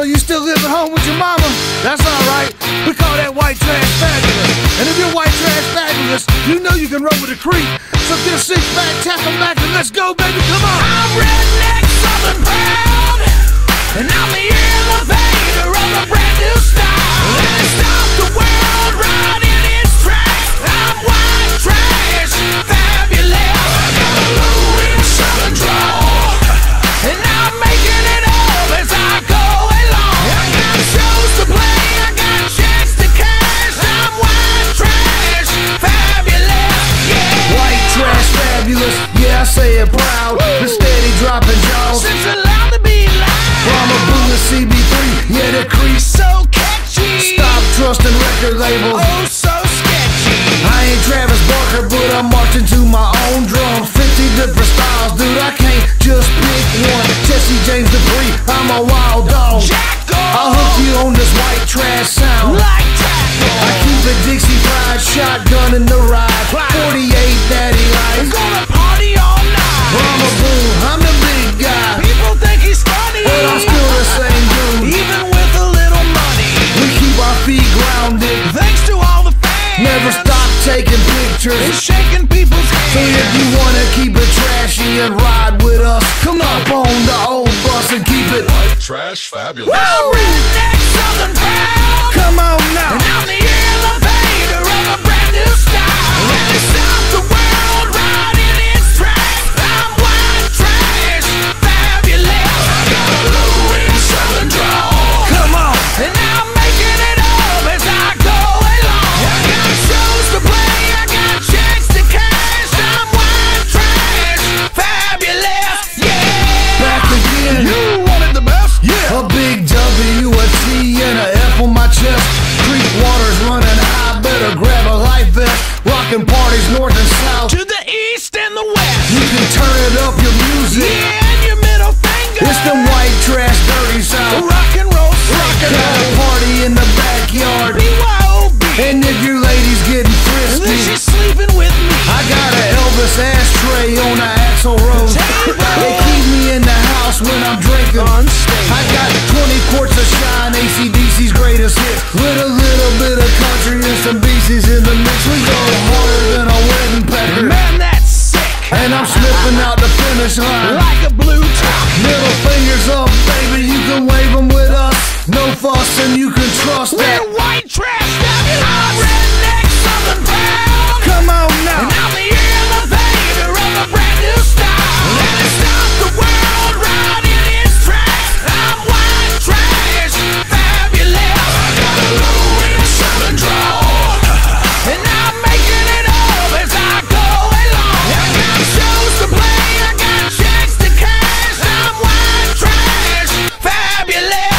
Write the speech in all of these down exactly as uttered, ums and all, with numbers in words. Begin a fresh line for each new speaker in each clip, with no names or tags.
you still live at home with your mama? That's alright, we call that white trash fabulous. And if you're white trash fabulous, you know you can roll with a creek. So just sit back, tap them back, and let's go, baby, come on.
I'm redneck, southern proud, and I'm the elevator of a brand new style. Let's stop the world right in its tracks. I'm white trash fabulous. I got a low-end southern drawl, and I'm making it up as I go along. I got shows to play, I got checks to cash. I'm white trash fabulous, yeah.
White trash fabulous, yeah, I say it proud. The steady dropping jaws.
Since allowed to be loud.
From a Bonnet C B three, yeah, the creek
So catchy.
Stop trusting record labels.
Oh, so sketchy.
I ain't Travis Barker, but I'm marching to my own drum. Fifty different styles, dude, I can't just pick one. Jesse James Dupree, I'm a wild dog. I'll hook you on this white trash sound.
Like tackle.
I keep a Dixie fried shotgun in the ride. forty-eight daddy life.
Gonna party all night.
I'm a boom, I'm the big guy.
People think he's funny,
But I'm still the same dude.
even with a little money.
We keep our feet grounded.
Thanks to all the fans.
Never stop taking
And
pictures.
shaking people's
So
hands.
if you wanna keep it trashy and ride with us, come up on the old bus and keep it
White trash fabulous.
I'm redneck, southern proud,
Come on now.
and I'm the elevator of a brand new style. Let's stop the world right in its tracks. I'm white trash fabulous.
I got a low-end southern drawl,
Come on.
And I'm making it up as I go along. I got shows to play, I got checks to cash. I'm white trash fabulous, yeah.
Back again.
You wanted the best, yeah.
A big W, a T, and a F on my chest. Creek water's running high, better grab a life vest. Rockin' parties north and south.
To the east and the west,
You can turn it up, your music.
yeah, and your middle finger.
It's them white trash dirty south.
rock and roll, rock and
Got a
roll.
party in the backyard.
B Y O B.
And if your lady's getting
Then
frisky,
she's sleeping with me.
I got a Elvis ashtray on the Axl Rose. They keep me in the house when I'm drinking. I got twenty quarts of shine, A C D C's greatest hits, with a little bit of country and some B Cs in the mix. We go harder than a wedding pecker.
Man, that's sick.
And I'm slipping out the finish line.
Like a blue top.
Middle fingers up, baby, you can wave them with us. No fuss and you can trust that.
We're white trash fabulous. I'm redneck, southern proud.
Come on now.
And I'm the elevator of a brand new style. Let's stop the world right in its tracks. I'm white trash fabulous.
I got a low-end southern drawl,
And I'm making it up as I go along. I got shows to play, I got checks to cash. I'm white trash fabulous,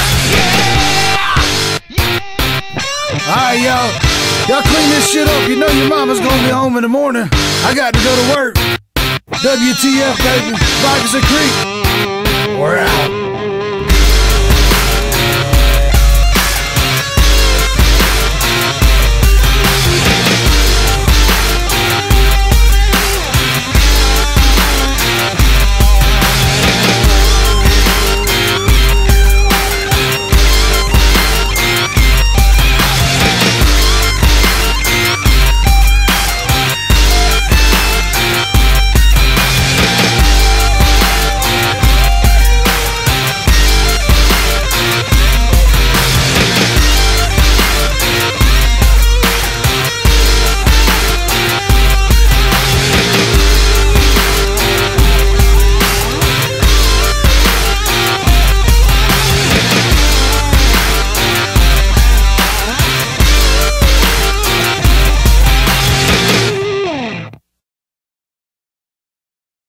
yeah.
Alright, y'all. Y'all clean this shit up. You know your mama's gonna be home in the morning. I got to go to work. W T F, baby. Moccasin Creek.